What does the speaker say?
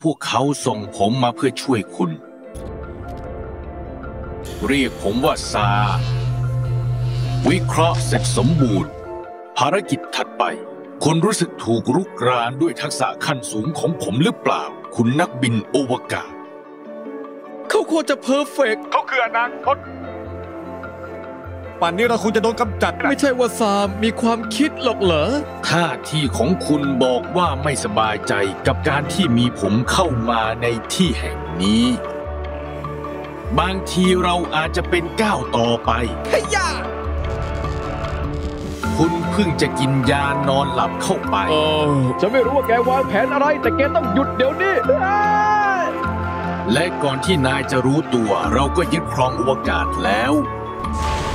พวกเขาส่งผมมาเพื่อช่วยคุณเรียกผมว่าซาวิเคราะห์เสร็จสมบูรณ์ภารกิจถัดไปคุณรู้สึกถูกรุกรานด้วยทักษะขั้นสูงของผมหรือเปล่าคุณนักบินอวกาศเขาควรจะเพอร์เฟกต์เขาคืออนาคตป่านนี้เราคงจะโดนกำจัดไม่ใช่ว่าซามมีความคิดหรอกเหรอท่าทีของคุณบอกว่าไม่สบายใจกับการที่มีผมเข้ามาในที่แห่งนี้บางทีเราอาจจะเป็นก้าวต่อไปเฮียคุณเพิ่งจะกินยานอนหลับเข้าไปฉันไม่รู้ว่าแกวางแผนอะไรแต่แกต้องหยุดเดี๋ยวนี้และก่อนที่นายจะรู้ตัวเราก็ยึดครองอวกาศแล้ว